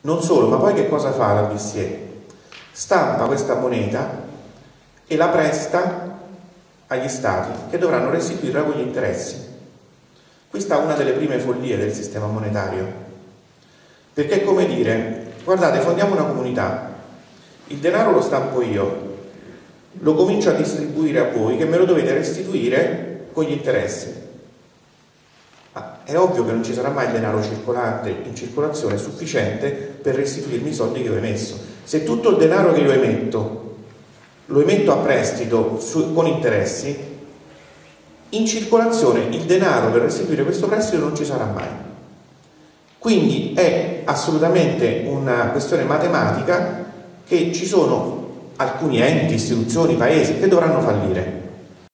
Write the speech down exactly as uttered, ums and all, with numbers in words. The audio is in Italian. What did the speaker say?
Non solo, ma poi che cosa fa la B C E? Stampa questa moneta e la presta agli stati che dovranno restituirla con gli interessi. Questa è una delle prime follie del sistema monetario, perché è come dire: guardate, fondiamo una comunità, il denaro lo stampo io, lo comincio a distribuire a voi che me lo dovete restituire con gli interessi. Ma è ovvio che non ci sarà mai denaro circolante in circolazione sufficiente per restituirmi i soldi che ho emesso. Se tutto il denaro che io emetto lo emetto a prestito su, con interessi, in circolazione il denaro per restituire questo prestito non ci sarà mai. Quindi è assolutamente una questione matematica che ci sono alcuni enti, istituzioni, paesi che dovranno fallire.